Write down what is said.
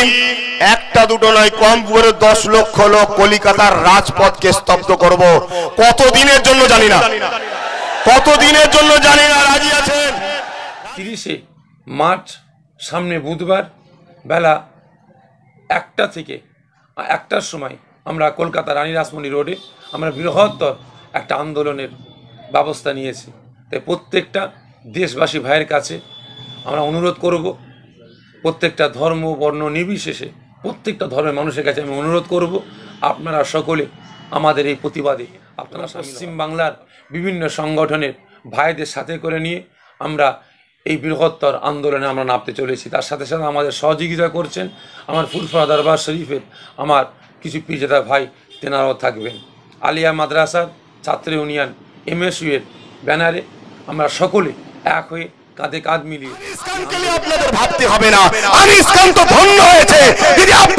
একটা দুটো নয়, কম করে 10 লক্ষ লোক কলিকাতার রাজপথকে স্তব্ধ করব। কতদিনের জন্য জানি না, কতদিনের জন্য জানি না। রাজি আছেন? 30শে মার্চ সামনে বুধবার বেলা 1টা থেকে 1টার সময় আমরা কলকাতা রানী রাসমণি রোডে আমরা বৃহত্তর একটা আন্দোলনের ব্যবস্থা নিয়েছি। তাই প্রত্যেকটা দেশবাসী ভাইয়ের কাছে আমরা অনুরোধ করব, প্রত্যেকটা ধর্ম বর্ণ নির্বিশেষে প্রত্যেকটা ধর্মের মানুষের কাছে আমি অনুরোধ করব, আপনারা সকলে আমাদের এই প্রতিবাদে আপনারা পশ্চিম বাংলার বিভিন্ন সংগঠনের ভাইদের সাথে করে নিয়ে আমরা এই বৃহত্তর আন্দোলনে আমরা নামতে চলেছি। তার সাথে সাথে আমাদের সহযোগিতা করছেন আমার ফুরফুরা দরবার শরীফের আমার কিছু পীরজাদা ভাই, তেনারাও থাকবেন। আলিয়া মাদ্রাসার ছাত্র ইউনিয়ন MSU এর ব্যানারে আমরা সকলে এক হয়ে কাঁধে কাঁধ মিলিয়ে। আপনাদের ভাবতে হবে না, আনিস খান তো ধন্য হয়েছে যদি